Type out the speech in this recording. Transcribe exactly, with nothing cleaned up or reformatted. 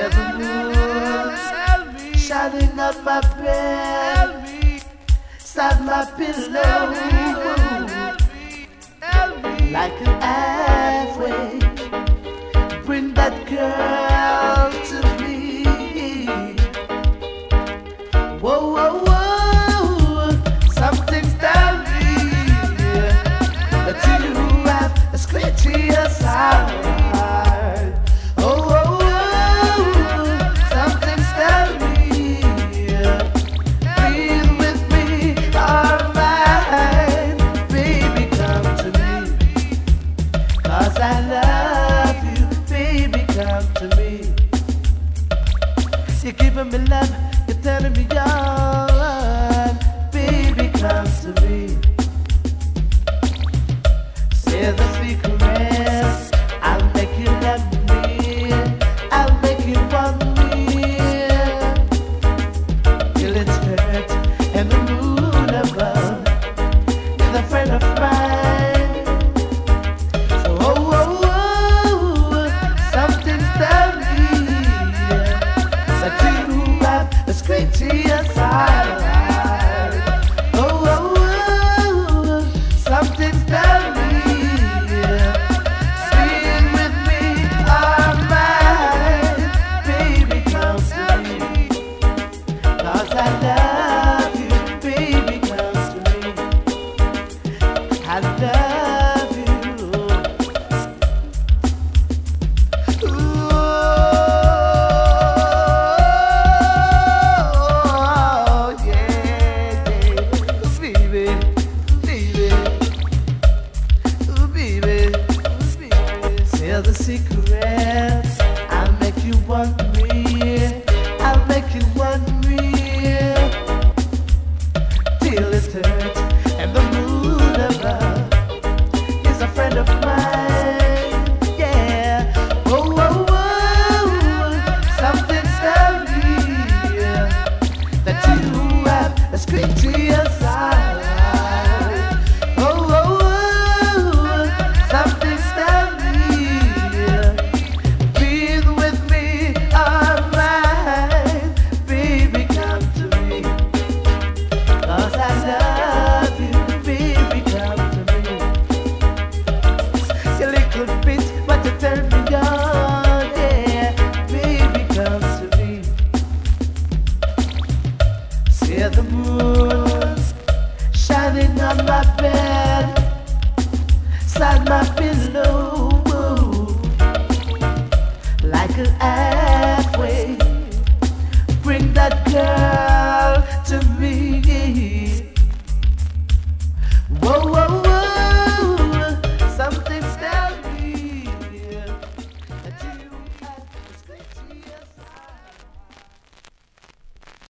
the moon shining on my bed, side my pillow, like an halfway. Bring that girl to me. Whoa, whoa, whoa. Something's telling me that you have a scratchy side. I love you, baby, come to me. You're giving me love, you're turning me on, baby, come to me. Say the secret, I'll make you love me, I'll make you want me, till it's hurt and the moon above, with a friend of mine. Straight to your side. Oh, oh, oh, something's telling me, stay with me all night, baby, come to me. 'Cause I love you, baby, come to me. I love you. Ooh. The secret, I'll make you want me, I'll make you want me, till it hurts and the moon above is a friend of mine, yeah. Oh, oh, oh, something's telling me that you have a screen to your side. But you turn me on, yeah, baby, come to me. See the moon shining on my bed, side my pillow, like an eye.